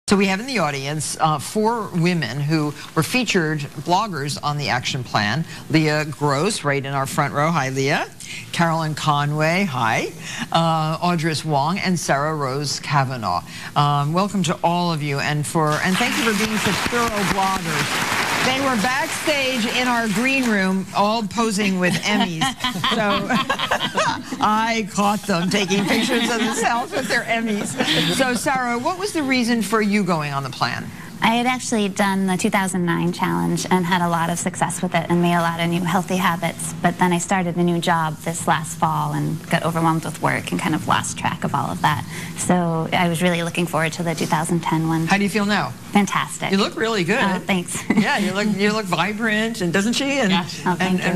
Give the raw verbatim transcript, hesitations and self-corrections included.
So we have in the audience uh, four women who were featured bloggers on the action plan. Leah Gross, right in our front row. Hi, Leah. Carolyn Conway, hi. Uh, Audris Wong and Sarah Rose Kavanaugh. Um, welcome to all of you, and for and thank you for being such thorough bloggers. They were backstage in our green room, all posing with Emmys. So I caught them taking pictures of themselves with their Emmys. So Sarah, what was the reason for you going on the plan? I had actually done the two thousand nine challenge and had a lot of success with it and made a lot of new healthy habits, but then I started a new job this last fall and got overwhelmed with work and kind of lost track of all of that. So I was really looking forward to the two thousand ten one. How do you feel now? Fantastic. You look really good. Oh, thanks. Yeah, you look you look vibrant, and doesn't she? And, yeah. Oh, thank and, you. and